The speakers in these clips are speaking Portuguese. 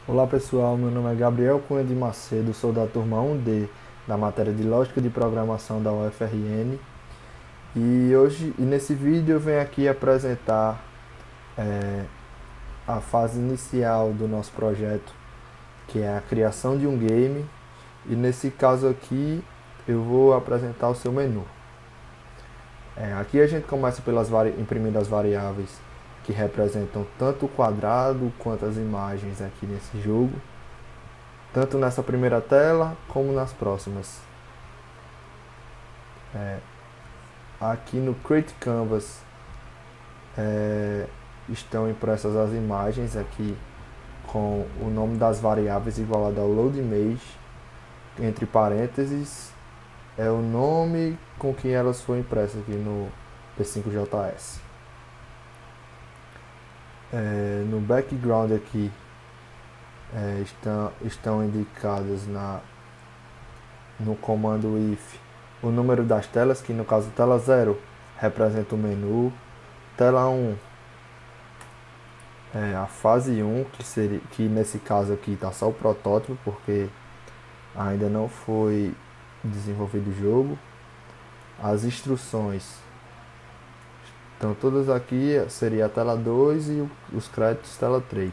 Olá pessoal, meu nome é Gabriel Cunha de Macedo, sou da turma 1D da matéria de Lógica de Programação da UFRN e nesse vídeo eu venho aqui apresentar a fase inicial do nosso projeto, que é a criação de um game, e nesse caso aqui eu vou apresentar o seu menu. Aqui a gente começa imprimindo as variáveis que representam tanto o quadrado quanto as imagens aqui nesse jogo, tanto nessa primeira tela como nas próximas. Aqui no Create Canvas estão impressas as imagens aqui com o nome das variáveis igualado ao load image, entre parênteses é o nome com que elas foram impressas aqui no P5JS. No background aqui estão indicadas no comando if o número das telas, que no caso tela 0 representa o menu, tela 1 a fase 1, que nesse caso aqui está só o protótipo, porque ainda não foi desenvolvido o jogo. As instruções estão todas aqui, seria a tela 2 e os créditos tela 3.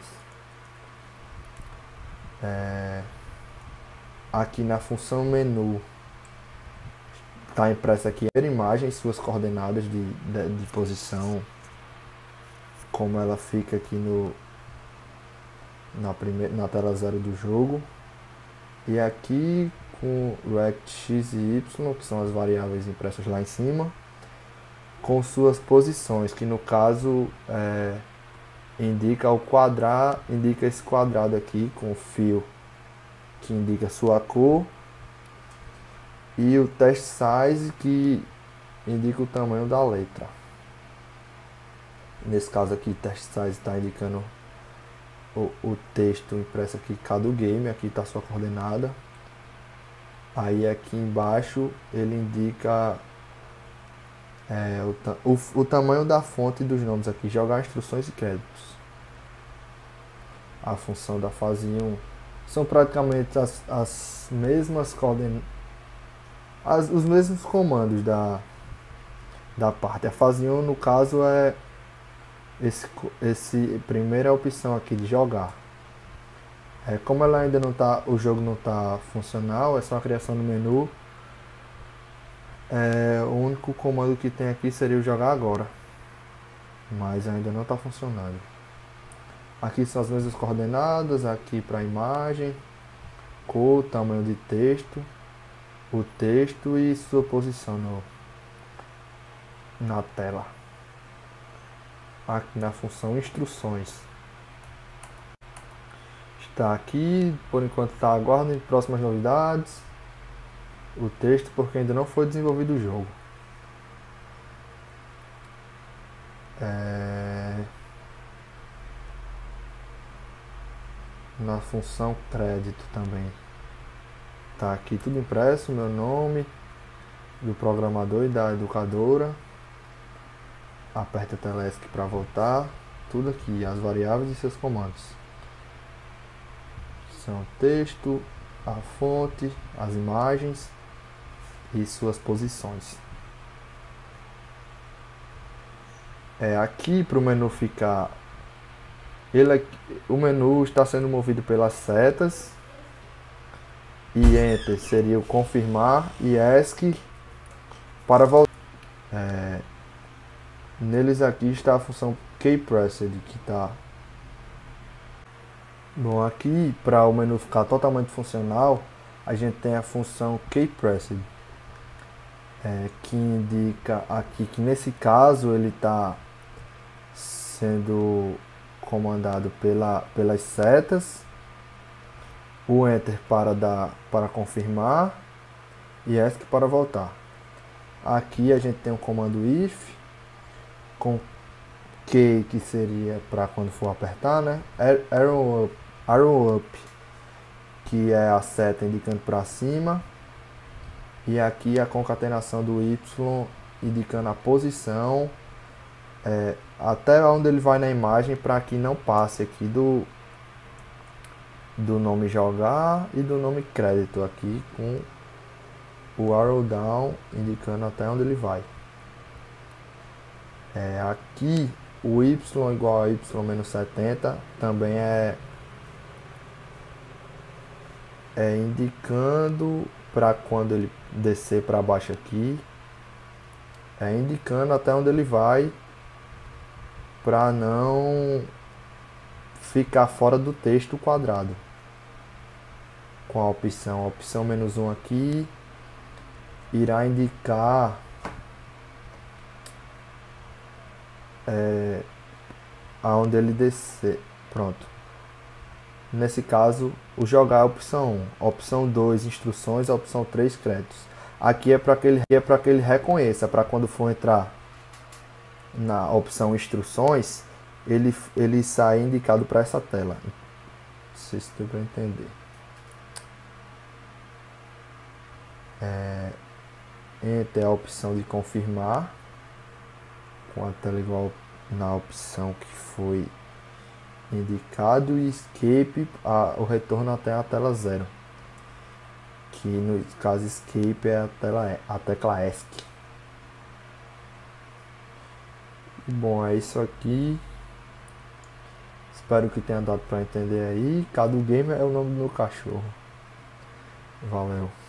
Aqui na função menu está impressa aqui a imagem, suas coordenadas de posição, como ela fica aqui na tela 0 do jogo. E aqui com rect x e y, que são as variáveis impressas lá em cima, com suas posições, que no caso indica esse quadrado aqui com o fio que indica sua cor, e o text size que indica o tamanho da letra. Nesse caso aqui, o text size está indicando o texto impresso aqui, cada game, aqui está a sua coordenada. Aí aqui embaixo ele indica o tamanho da fonte dos nomes aqui, jogar instruções e créditos. A função da fase 1 são praticamente as mesmas coordenadas, os mesmos comandos da parte. A fase 1 no caso é esse primeira opção aqui de jogar. Como ela ainda não tá, o jogo não está funcional, é só a criação do menu. O único comando que tem aqui seria o jogar agora, mas ainda não está funcionando. Aqui são as mesmas coordenadas, aqui para a imagem, cor, tamanho de texto, o texto e sua posição na tela. Aqui na função instruções está aqui, por enquanto está aguardando próximas novidades. O texto porque ainda não foi desenvolvido o jogo. Na função crédito também está aqui tudo impresso, meu nome do programador e da educadora. Aperta Telesc para voltar. Tudo aqui, as variáveis e seus comandos. São o texto, a fonte, as imagens e suas posições. Aqui para o menu ficar, o menu está sendo movido pelas setas, e Enter seria o confirmar, e ESC para voltar. Neles aqui está a função keypressed, que está. Bom, aqui para o menu ficar totalmente funcional, a gente tem a função keypressed, que indica aqui que nesse caso ele está sendo comandado pelas setas, o Enter para confirmar e ESC para voltar. Aqui a gente tem o comando if, com Key, que seria para quando for apertar, né? Arrow up, que é a seta indicando para cima, e aqui a concatenação do Y indicando a posição até onde ele vai na imagem, para que não passe aqui do nome jogar e do nome crédito aqui com o arrow down indicando até onde ele vai. Aqui o y igual a y menos 70 também é indicando para quando ele descer para baixo aqui, indicando até onde ele vai para não ficar fora do texto quadrado. Com a opção menos 1 aqui irá indicar aonde ele descer. Pronto. Nesse caso, o jogar é a opção 1. Opção 2, instruções. A opção 3, créditos. Aqui é para que ele reconheça, para quando for entrar na opção instruções, ele sai indicado para essa tela. Não sei se deu para entender. Enter a opção de confirmar, com a tela igual na opção que foi indicado, e escape o retorno até a tela 0, que no caso escape é a tecla ESC. Bom, é isso aqui. Espero que tenha dado para entender aí. Cadu Gamer é o nome do meu cachorro. Valeu.